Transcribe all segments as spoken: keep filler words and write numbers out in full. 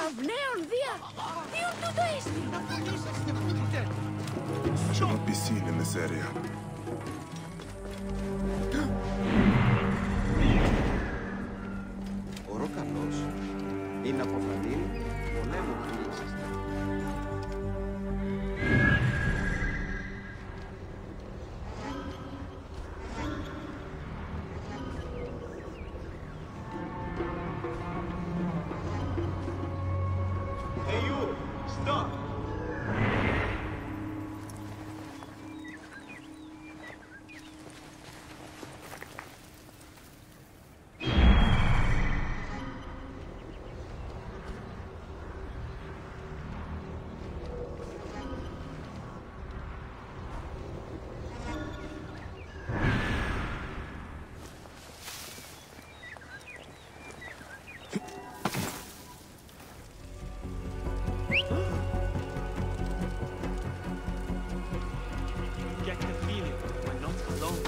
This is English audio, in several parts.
ναυναίων δια. Ποιον τούτο έστι. Να πουλήσαστε, πούτε. Should not be seen in this area. Ο Ροκαλός είναι αποφανή πολέμου κίνησης. Hey you, stop. Get the feeling we're not alone.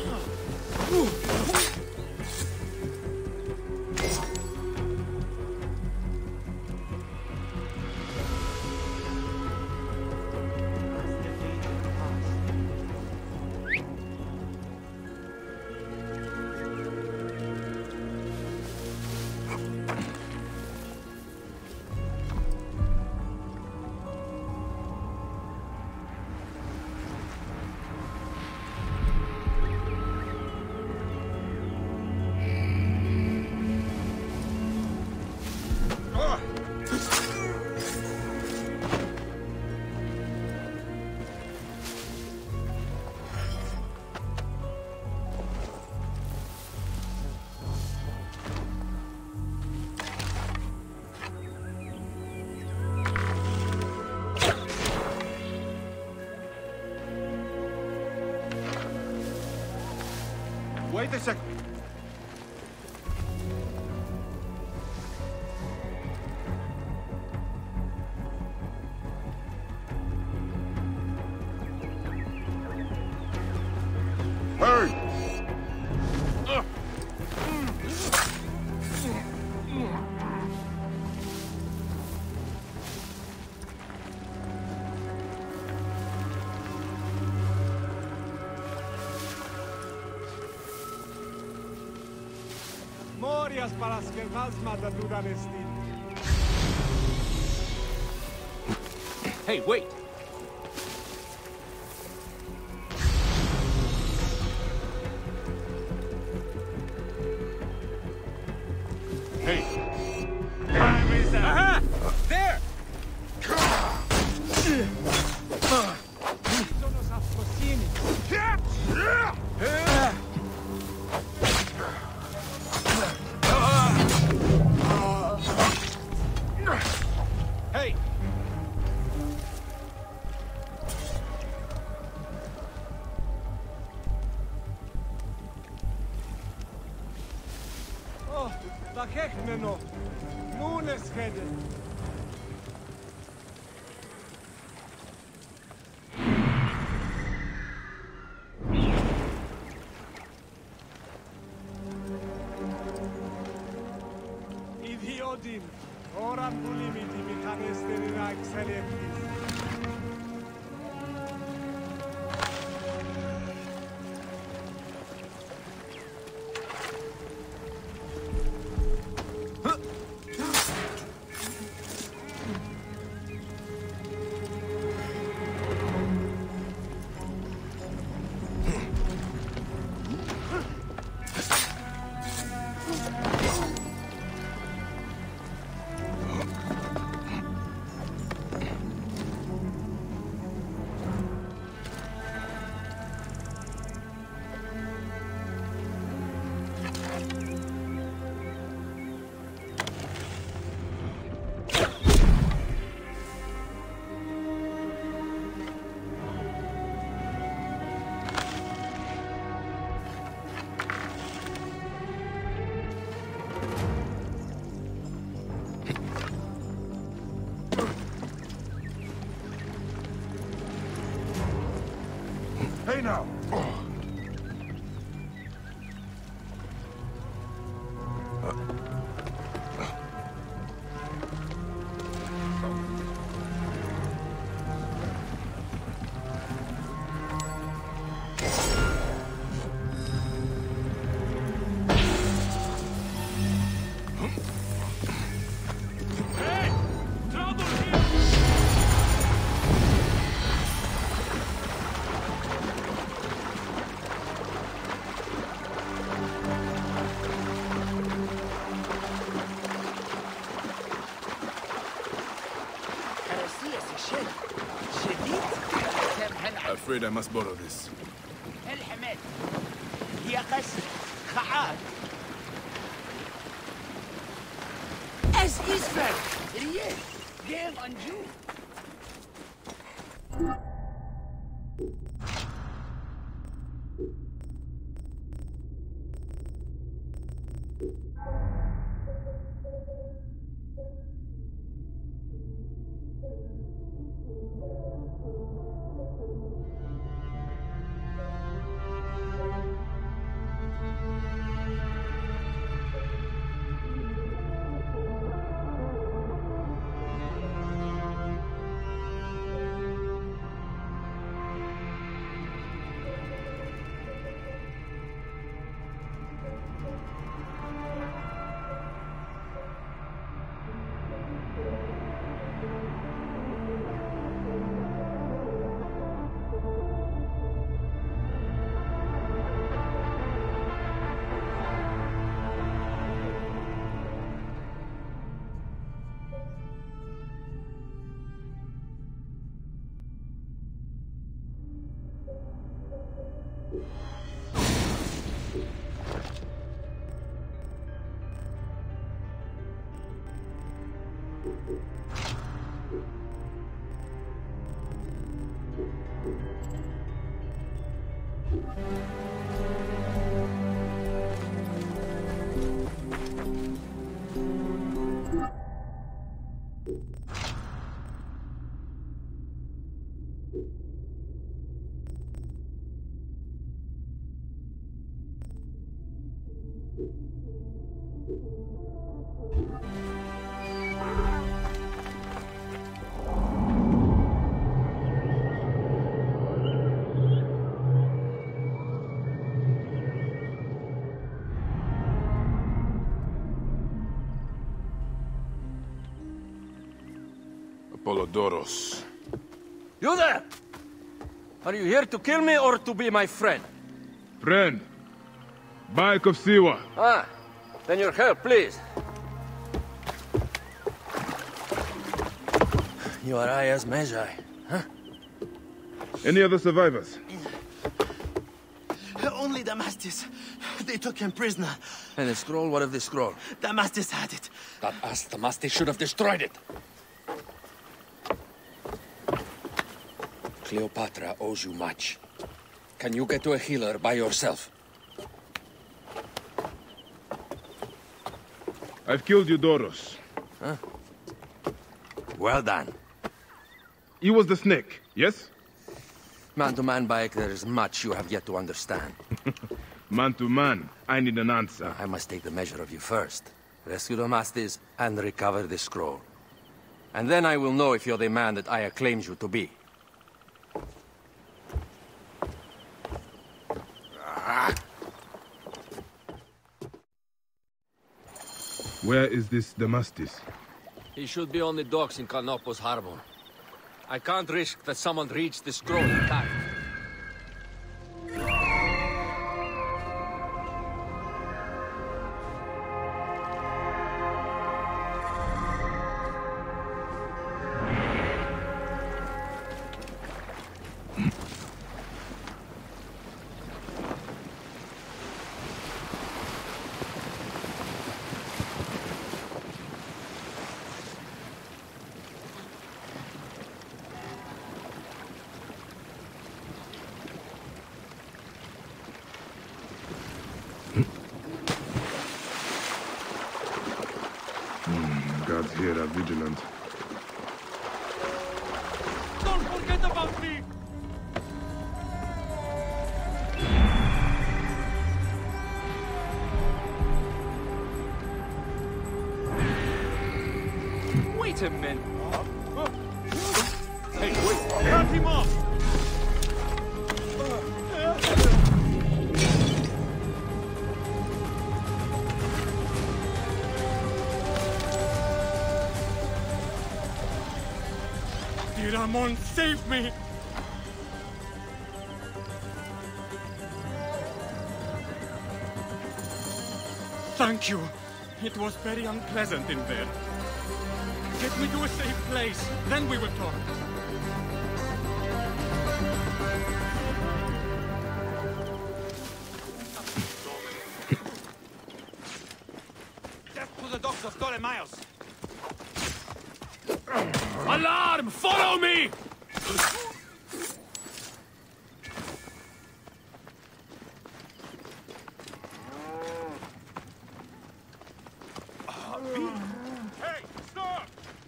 Wait a second. Hey! Μόριας παρασκευάσματα του ήταν εστί. Hey, wait! Hey! Aha! There! Ίσονος αυτοσύνη. Hey! Oh, δαχέχνενο. Νούνες χέντε. Ιδιότην, ώραν που λίμητη μηχανέστερη να εξελεύτης. Hey now! Hey! Trouble here! Afraid I must borrow this. الحمد هي قس خعاد اس اسفل ريال جيم انجو Apollodorus. You there! Are you here to kill me or to be my friend? Friend. Bike of Siwa. Ah, then your help, please. You are Aya's Magi, huh? Any other survivors? Only Damastis. They took him prisoner. And the scroll? What of the scroll? Damastis had it. That ass Damastis should have destroyed it. Cleopatra owes you much. Can you get to a healer by yourself? I've killed Eudoros. Huh? Well done. He was the snake, yes? Man to man, Bayek, there is much you have yet to understand. Man to man, I need an answer. I must take the measure of you first. Rescue Damastis and recover the scroll. And then I will know if you're the man that Aya claims you to be. Where is this Damastis? He should be on the docks in Canopus Harbor. I can't risk that someone reads the scroll intact. Gods here are vigilant. Don't forget about me! Wait a minute. Hey, wait! Cut him off! Miramon, save me! Thank you. It was very unpleasant in there. Get me to a safe place, then we will talk. Death to the dogs of Ptolemaeus! Alarm! Follow me! Hey, stop!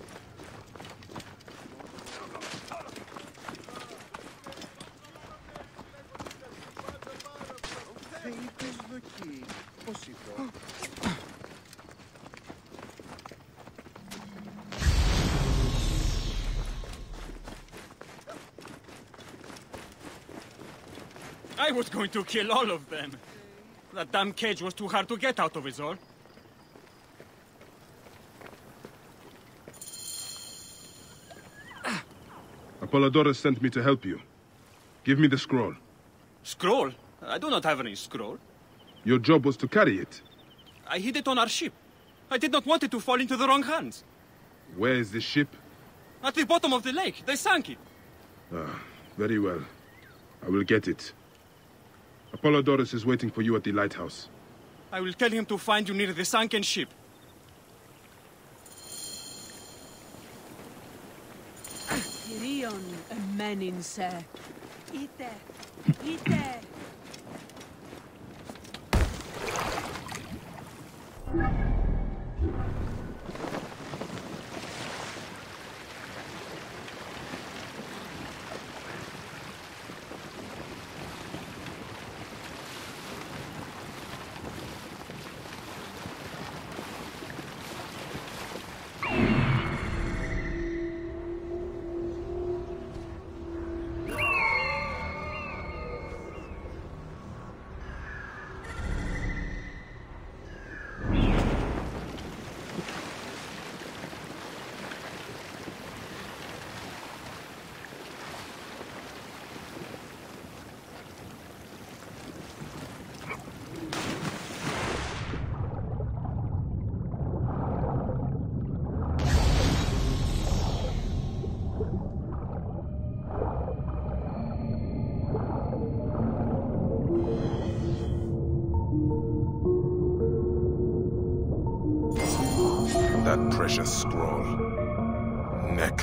Θα είπες δοκί. Πώς είπα. I was going to kill all of them. That damn cage was too hard to get out of, is all. Apollodorus sent me to help you. Give me the scroll. Scroll? I do not have any scroll. Your job was to carry it. I hid it on our ship. I did not want it to fall into the wrong hands. Where is the ship? At the bottom of the lake. They sank it. Ah, very well. I will get it. Apollodorus is waiting for you at the lighthouse. I will tell him to find you near the sunken ship. Kyrion, emeninse. Ite, ite. That precious scroll. Neck.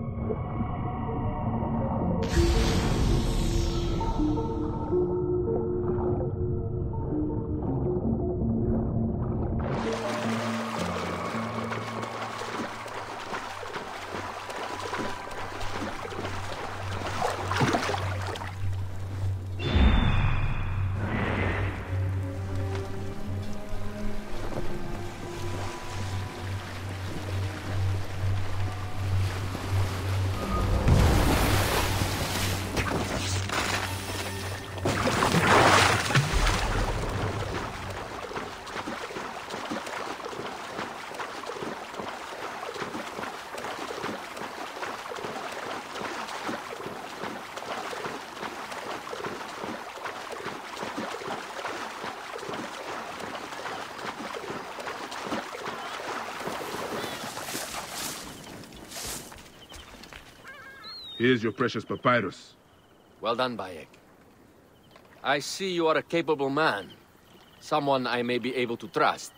Here's your precious papyrus. Well done, Bayek. I see you are a capable man. Someone I may be able to trust.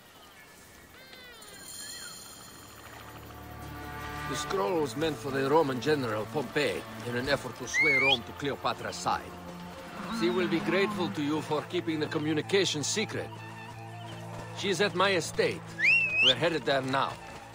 The scroll was meant for the Roman general Pompey in an effort to sway Rome to Cleopatra's side. She will be grateful to you for keeping the communication secret. She is at my estate. We're headed there now.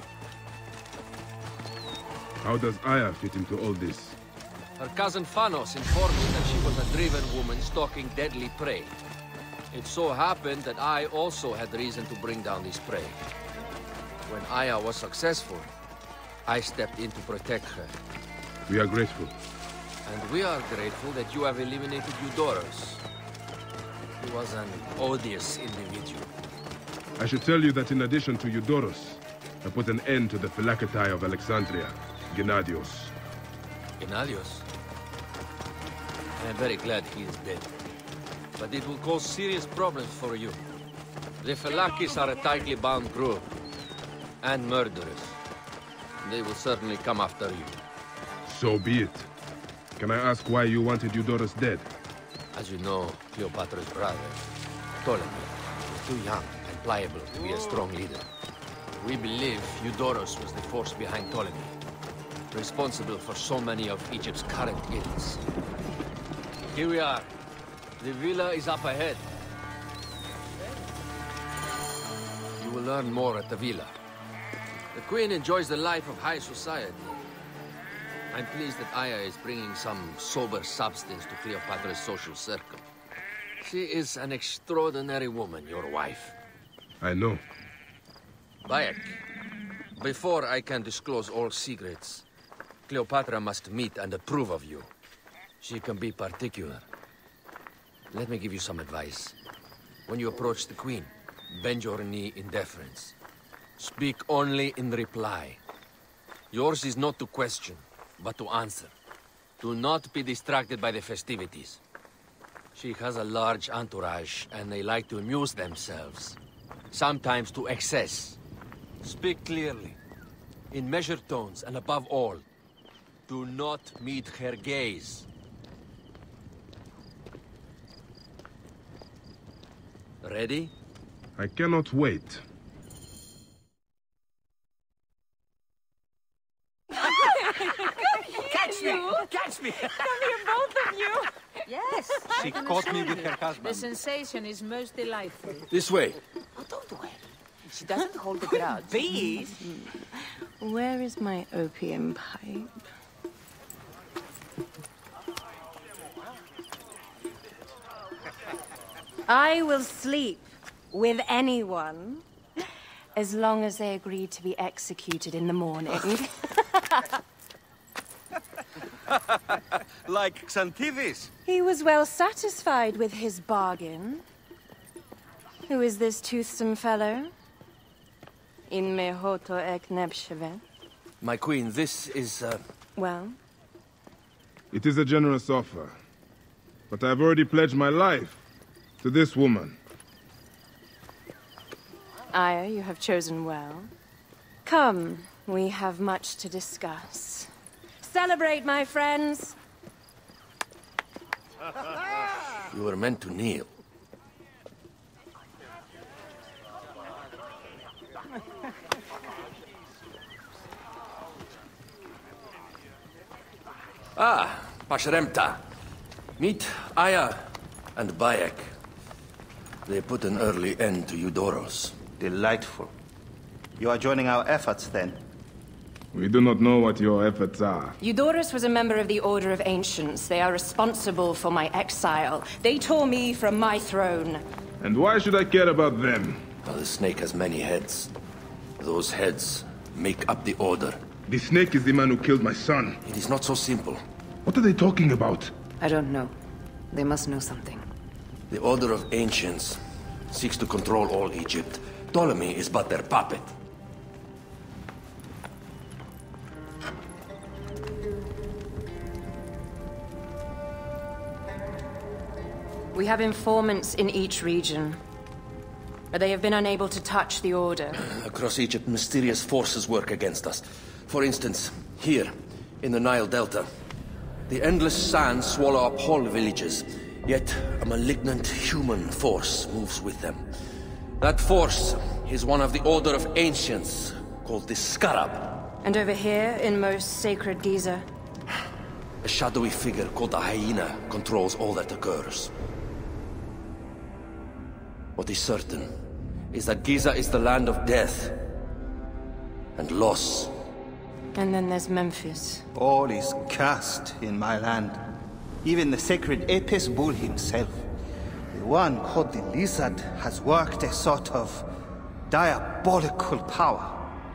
How does Aya fit into all this? Her cousin Phanos informed me that she was a driven woman stalking deadly prey. It so happened that I also had reason to bring down this prey. When Aya was successful, I stepped in to protect her. We are grateful. And we are grateful that you have eliminated Eudorus. He was an odious individual. I should tell you that in addition to Eudorus, I put an end to the Phylacetae of Alexandria, Gennadios. Inalios. I am very glad he is dead. But it will cause serious problems for you. The Felakis are a tightly bound group. And murderers. They will certainly come after you. So be it. Can I ask why you wanted Eudorus dead? As you know, Cleopatra's brother, Ptolemy, was too young and pliable to be a strong leader. We believe Eudorus was the force behind Ptolemy, responsible for so many of Egypt's current ills. Here we are. The villa is up ahead. You will learn more at the villa. The Queen enjoys the life of high society. I'm pleased that Aya is bringing some sober substance to Cleopatra's social circle. She is an extraordinary woman, your wife. I know. Bayek, before I can disclose all secrets, Cleopatra must meet and approve of you. She can be particular. Let me give you some advice. When you approach the Queen, bend your knee in deference. Speak only in reply. Yours is not to question, but to answer. Do not be distracted by the festivities. She has a large entourage, and they like to amuse themselves. Sometimes to excess. Speak clearly, in measured tones, and above all, do not meet her gaze. Ready? I cannot wait. Catch me! Catch me! Come here, both of you! Yes. She caught me with her husband. The sensation is most delightful. This way. Oh, don't worry. She doesn't hold a grudge. Please. Where is my opium pipe? I will sleep with anyone as long as they agree to be executed in the morning. Like Xanthides. He was well satisfied with his bargain. Who is this toothsome fellow? In mehoto ek nebshevet. My queen, this is, uh... Well? It is a generous offer. But I've already pledged my life to this woman. Aya, you have chosen well. Come, we have much to discuss. Celebrate, my friends! You were meant to kneel. Ah, Pashremta. Meet Aya and Bayek. They put an early end to Eudorus. Delightful. You are joining our efforts, then? We do not know what your efforts are. Eudorus was a member of the Order of Ancients. They are responsible for my exile. They tore me from my throne. And why should I care about them? Well, the snake has many heads. Those heads make up the Order. The snake is the man who killed my son. It is not so simple. What are they talking about? I don't know. They must know something. The Order of Ancients seeks to control all Egypt. Ptolemy is but their puppet. We have informants in each region, but they have been unable to touch the Order. Across Egypt, mysterious forces work against us. For instance, here, in the Nile Delta, the endless sands swallow up whole villages, yet a malignant human force moves with them. That force is one of the Order of Ancients, called the Scarab. And over here, in most sacred Giza? A shadowy figure called the Hyena controls all that occurs. What is certain is that Giza is the land of death and loss. And then there's Memphis. All is cursed in my land. Even the sacred Apis bull himself. The one called the Lizard has worked a sort of diabolical power.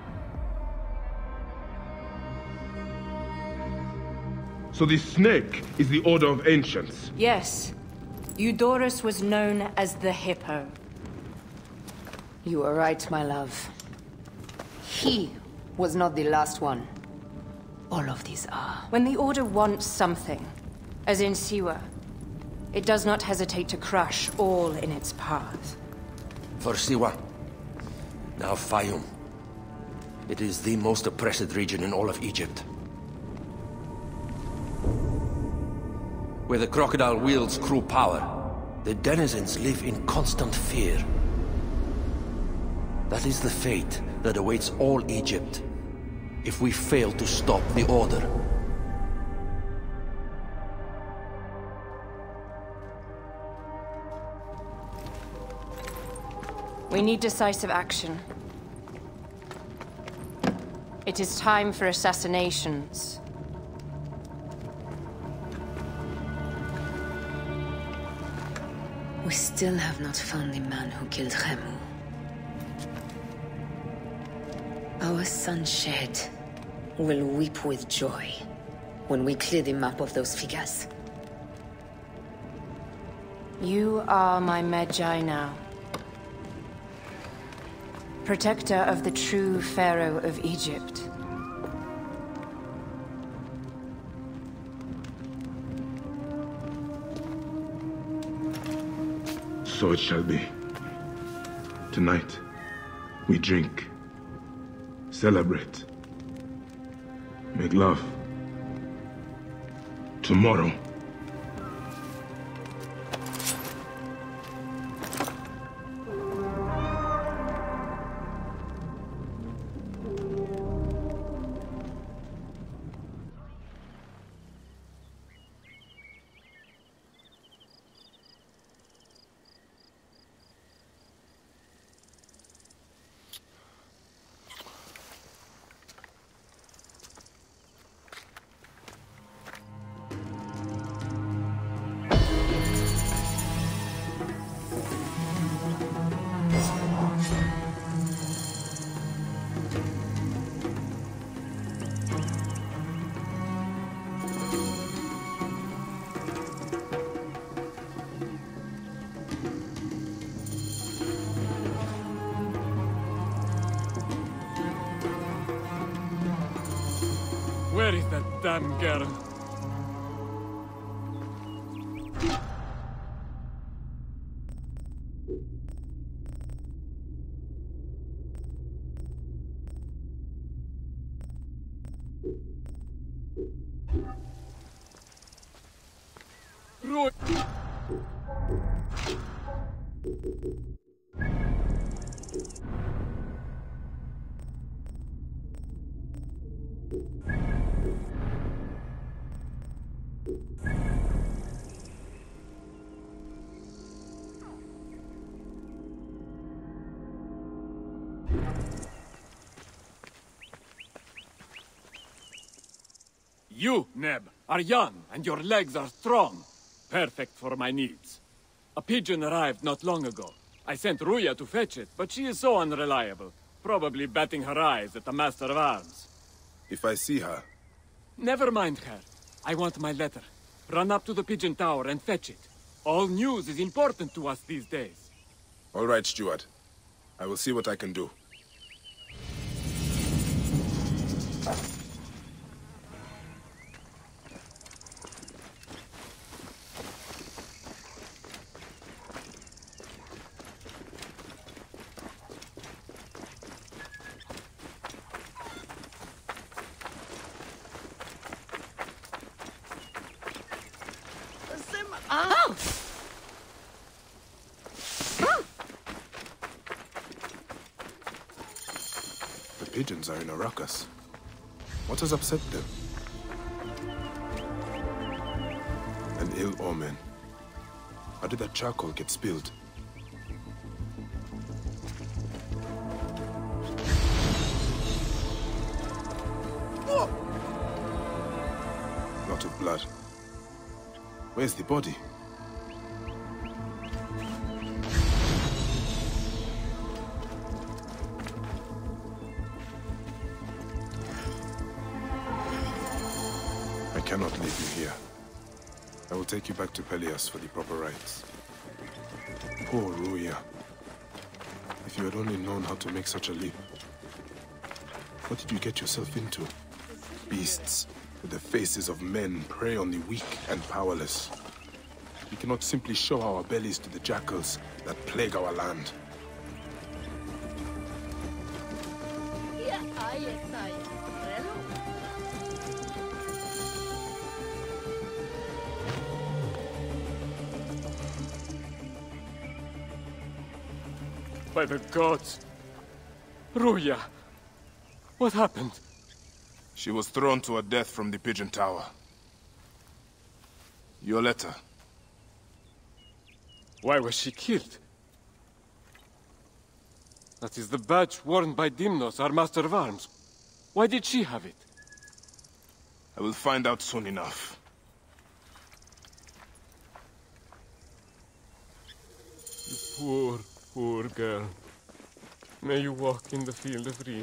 So the snake is the Order of Ancients? Yes. Eudorus was known as the Hippo. You are right, my love. He was not the last one. all of these are. When the Order wants something, as in Siwa, it does not hesitate to crush all in its path. For Siwa, now Fayum. It is the most oppressed region in all of Egypt. Where the crocodile wields cruel power, the denizens live in constant fear. That is the fate that awaits all Egypt if we fail to stop the Order. We need decisive action. It is time for assassinations. We still have not found the man who killed Khemu. Our son Shed will weep with joy when we clear the map of those figures. You are my Medjay now. Protector of the true Pharaoh of Egypt. So it shall be. Tonight, we drink, celebrate, make love. Tomorrow, Where is that damn girl? Roy! You, Neb, are young, and your legs are strong. Perfect for my needs. A pigeon arrived not long ago. I sent Ruya to fetch it, but she is so unreliable. Probably batting her eyes at the Master of Arms. if I see her... Never mind her. I want my letter. Run up to the pigeon tower and fetch it. All news is important to us these days. All right, Stuart. I will see what I can do. The pigeons are in a ruckus. What has upset them? An ill omen. How did that charcoal get spilled? Whoa! Lot of blood. Where's the body? I cannot leave you here. I will take you back to Pelias for the proper rites. Poor Ruya. If you had only known how to make such a leap. What did you get yourself into? beasts, with the faces of men, prey on the weak and powerless. We cannot simply show our bellies to the jackals that plague our land. By the gods! Ruya! What happened? She was thrown to her death from the Pigeon Tower. Your letter. Why was she killed? That is the badge worn by Dimnos, our master of arms. Why did she have it? I will find out soon enough. You poor, poor girl. May you walk in the field of Rhyn.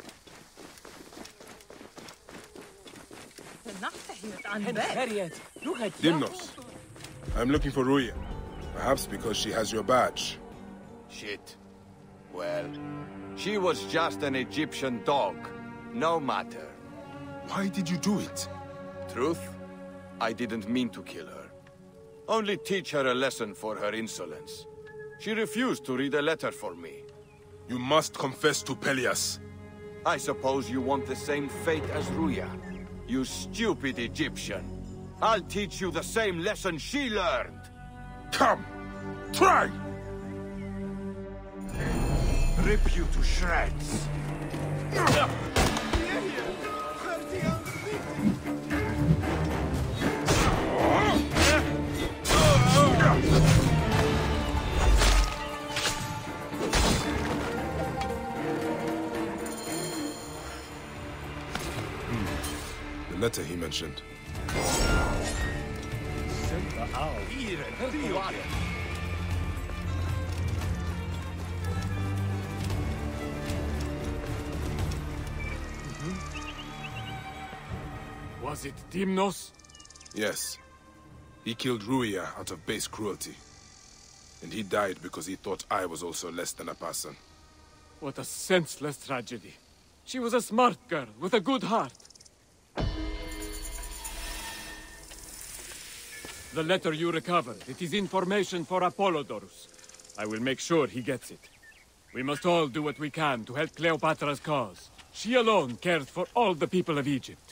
Dimnos, I'm looking for Ruya. Perhaps because she has your badge. Shit. Well, she was just an Egyptian dog. No matter. Why did you do it? Truth? I didn't mean to kill her. Only teach her a lesson for her insolence. She refused to read a letter for me. You must confess to Pelias. I suppose you want the same fate as Ruya. You stupid Egyptian. I'll teach you the same lesson she learned. Come! Try! Rip you to shreds. The letter he mentioned. Was it Dimnos? Yes. He killed Ruya out of base cruelty. And he died because he thought I was also less than a person. What a senseless tragedy. She was a smart girl with a good heart. The letter you recovered, it is information for Apollodorus. I will make sure he gets it. We must all do what we can to help Cleopatra's cause. She alone cared for all the people of Egypt.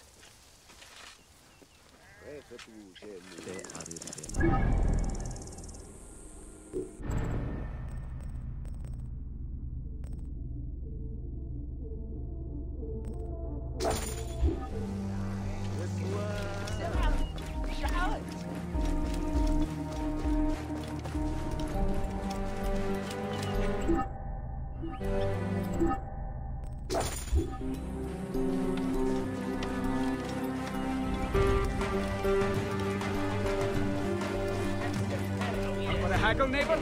Want to haggle, neighbor?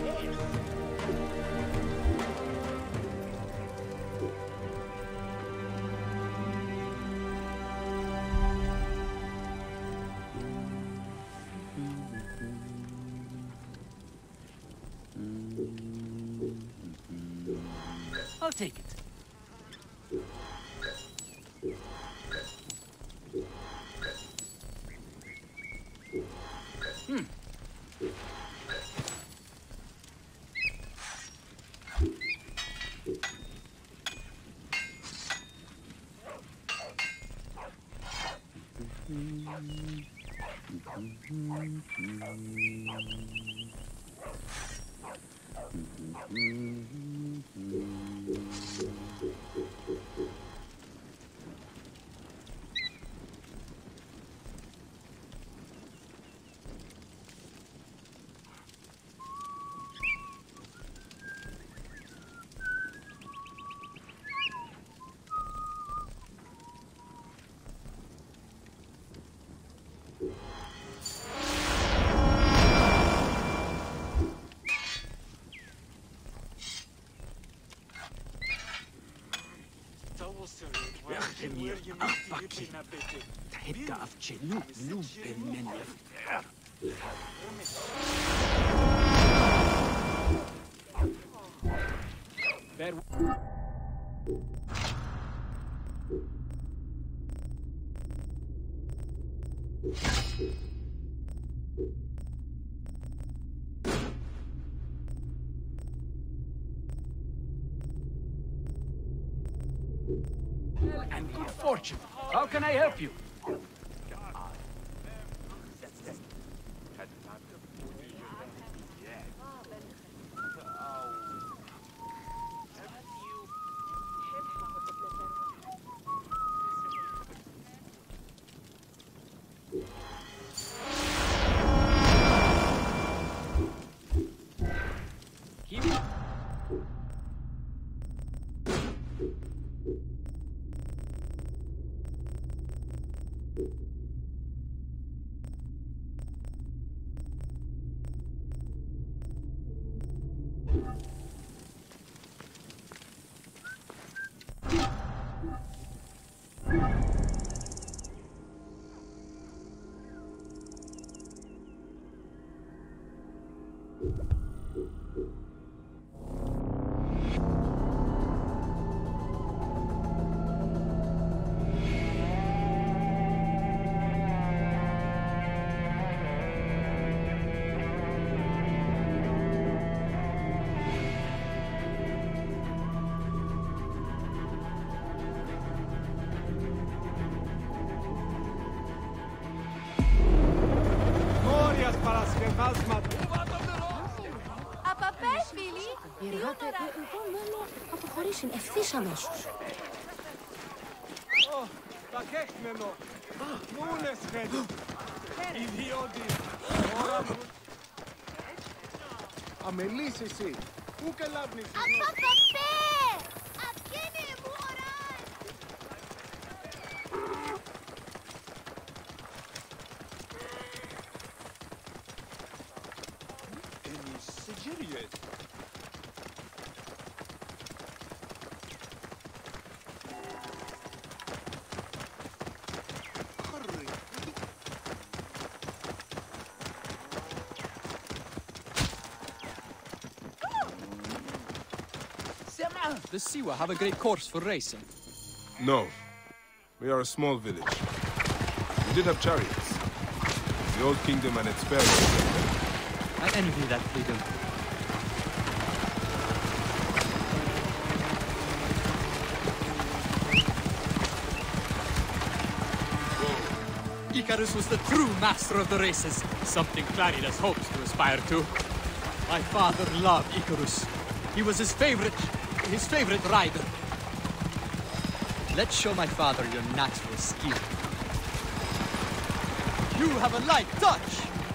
I'll take it. Hmm. And good fortune. How can I help you? Οι εργάτες μόνο αποχωρήσουν ευθύς αμέσως. Ω, τα κέχνενο. Μούνες χέρι. Ιδιώτη. Ωρα μου. Αμελής εσύ. Πού καλάβνεις. Απαπαπέ! Αυκένε μου ωράς! Εμείς σε γύριες. The Siwa have a great course for racing. No. We are a small village. We did have chariots. The old kingdom and its pharaohs. I envy that freedom. Icarus was the true master of the races, something Claridas hopes to aspire to. My father loved Icarus. He was his favorite, his favorite rider. Let's show my father your natural skill. You have a light touch.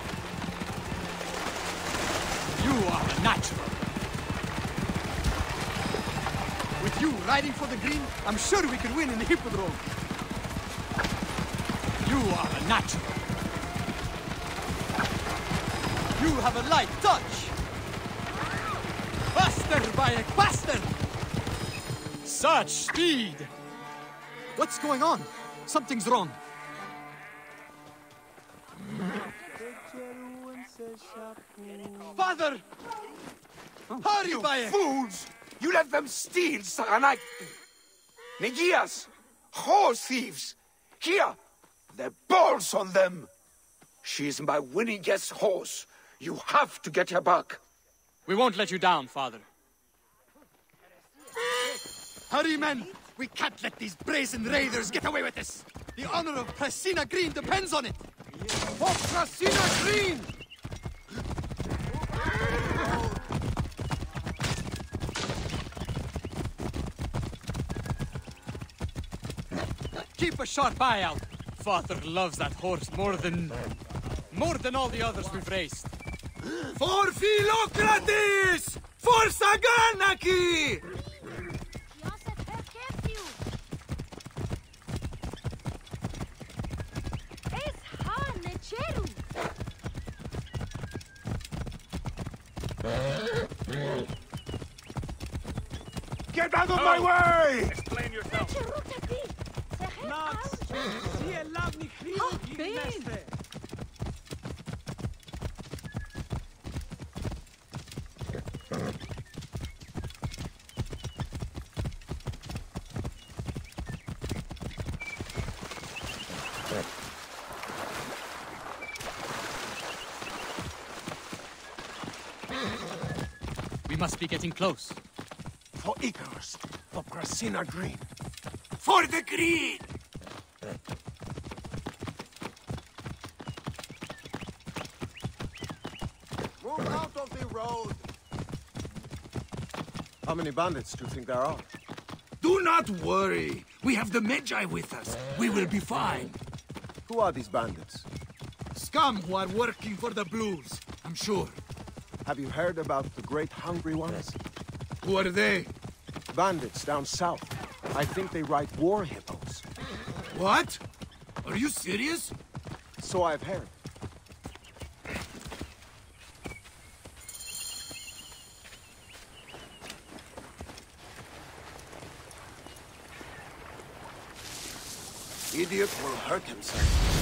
You are a natural. With you riding for the green, I'm sure we could win in the hippodrome. You are a natural. You have a light touch. Faster, Bayek, faster! Such speed! What's going on? Something's wrong. Father! Hurry, You Bayek! fools! You let them steal Saranite! Negias! Horse thieves! Here! The balls on them! She is my winningest horse. You have to get her back. We won't let you down, Father. Hurry, men! We can't let these brazen raiders get away with this! The honor of Prasina Green depends on it! For Prasina Green! Keep a sharp eye out. Father loves that horse more than... more than all the others we've raced. For Philocrates! For Saganaki! Get out of my way! Explain yourself. Nox! Sie ελάβνη χρήμα γυρνέστε. must be getting close. For Icarus, for Prasina Green. For the green! Move out of the road! How many bandits do you think there are? Do not worry. We have the Magi with us. We will be fine. Who are these bandits? Scum who are working for the Blues, I'm sure. Have you heard about the Great Hungry Ones? Who are they? Bandits down south. I think they ride war hippos. What? Are you serious? So I've heard. Idiot will hurt himself.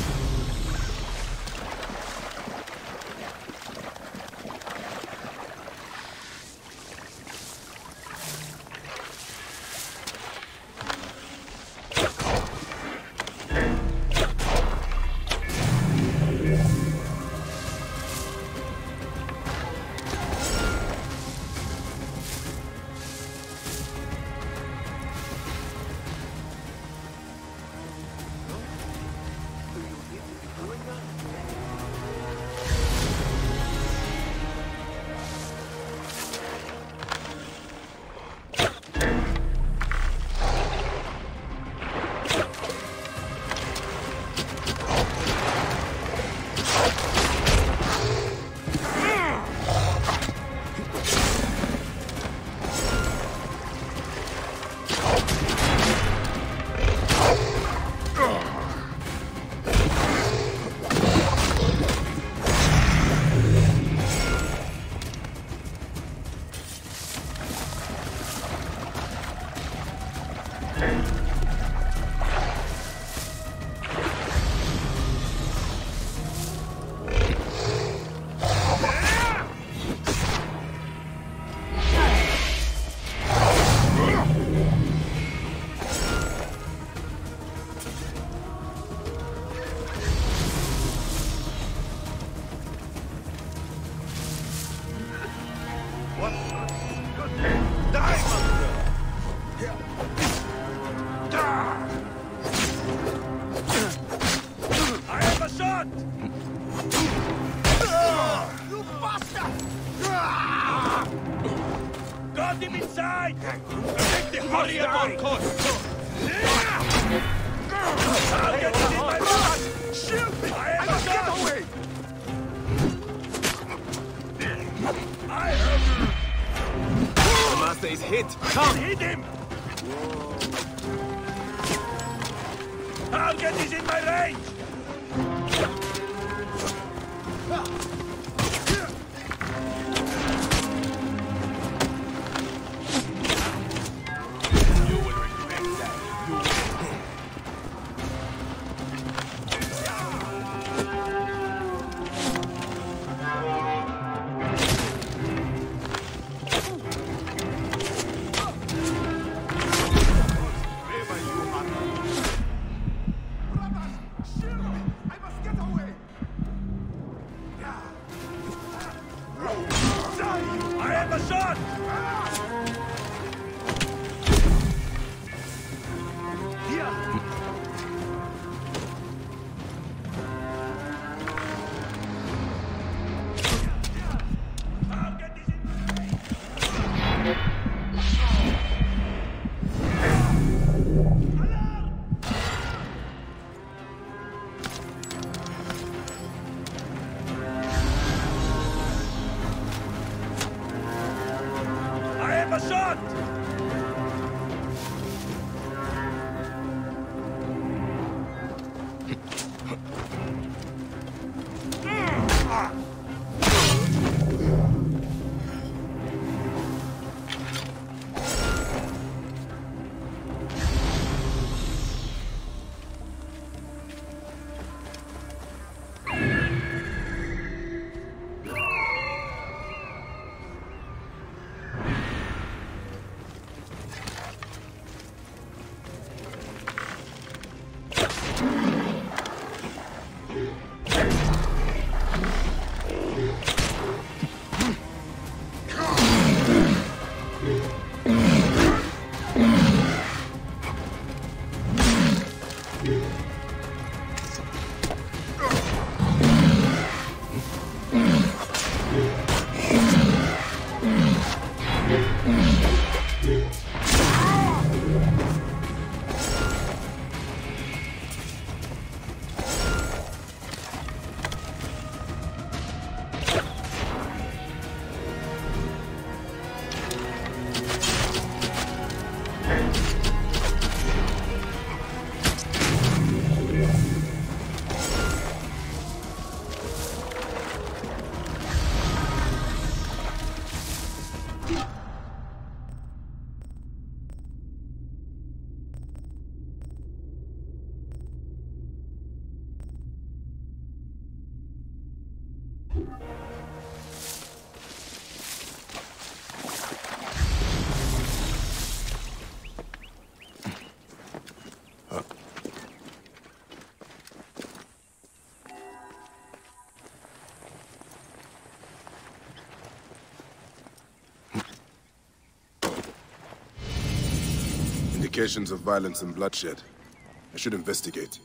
Indications of violence and bloodshed. I should investigate.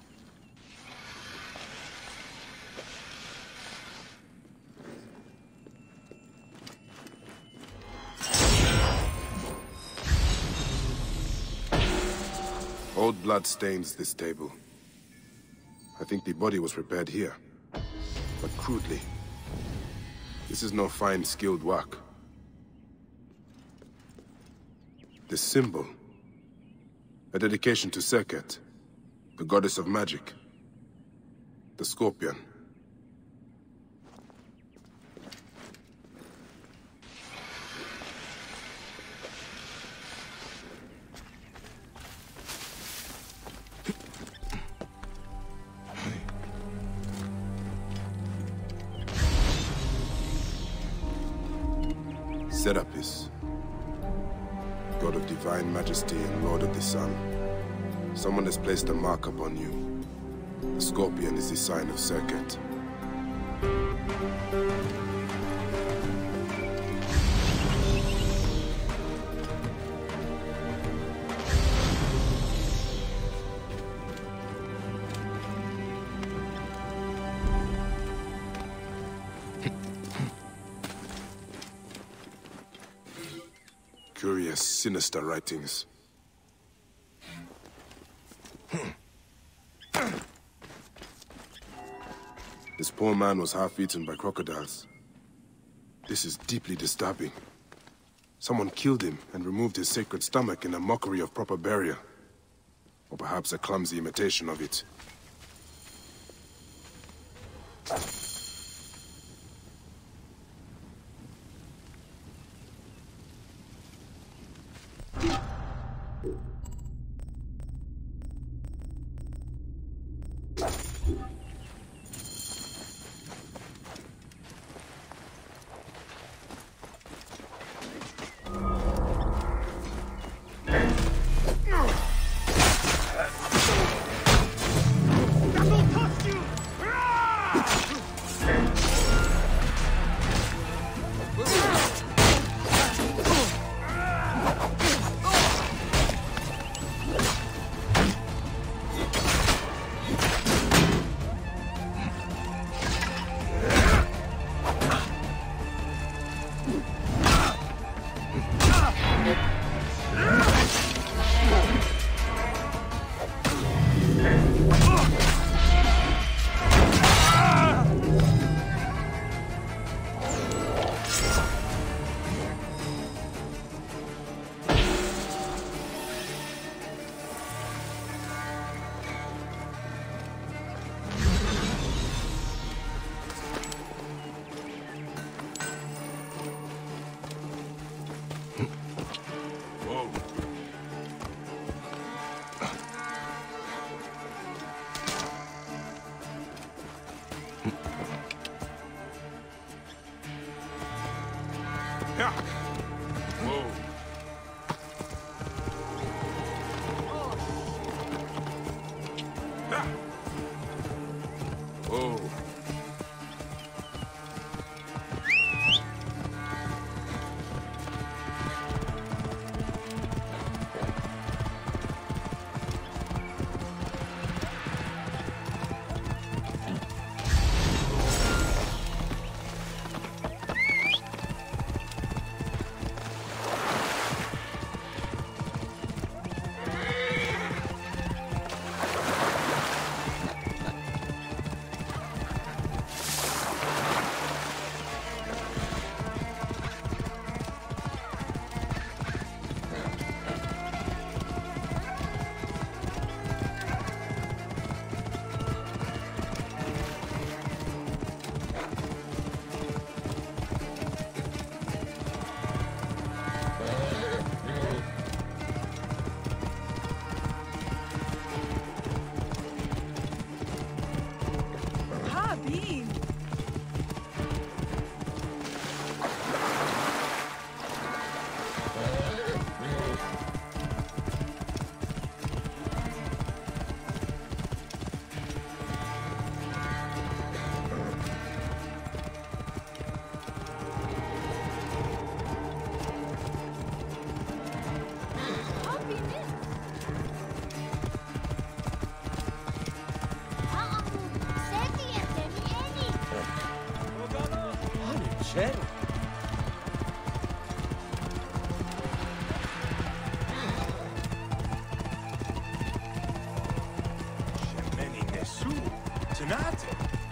Old blood stains this table. I think the body was prepared here, but crudely. This is no fine, skilled work. This symbol, a dedication to Serket, the goddess of magic, the Scorpion. Serapis, God of divine majesty and Lord of the Sun. Someone has placed a mark upon you. The Scorpion is the sign of Serket. Curious, sinister writings. This poor man was half-eaten by crocodiles. This is deeply disturbing. Someone killed him and removed his sacred stomach in a mockery of proper burial. Or perhaps a clumsy imitation of it. sincero. Shemeni Nesu. Tanate.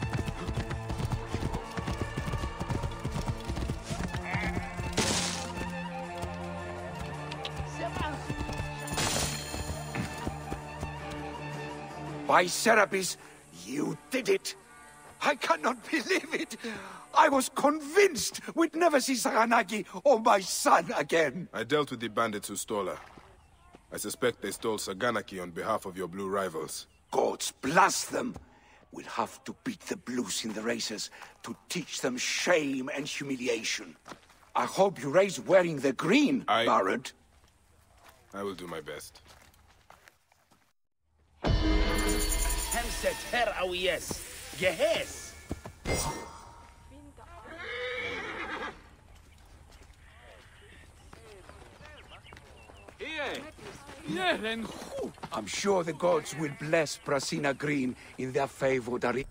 By Serapis, you did it! I cannot believe it! I was convinced we'd never see Saganaki or my son again! I dealt with the bandits who stole her. I suspect they stole Saganaki on behalf of your blue rivals. Gods bless them! We'll have to beat the blues in the races to teach them shame and humiliation. I hope you raise wearing the green, I... Barrett. I will do my best. Hemset her yes. Gehes. I'm sure the gods will bless Prasina Green in their favor, Dari.